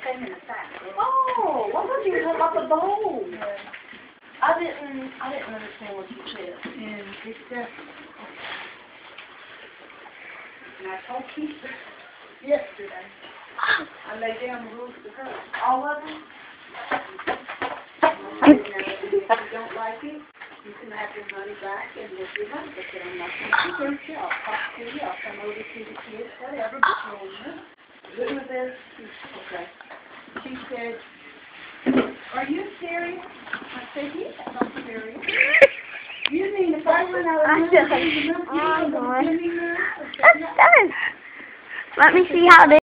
came in a sack. Oh, what was you talking about the bowl? Yeah. I didn't understand what you said. And it's just, and I told Keisha yesterday, I laid down the rules to her. All of them? And if you don't like it, you can have your money back and we'll give money. I said, I'm not going to hurt you. I'll talk to you. I'll come over to the kids, whatever. But you'll with this. Okay. She said, are you serious? I said, yes, I'm serious. You mean if I went out and I'm done. That's done. Let me see how they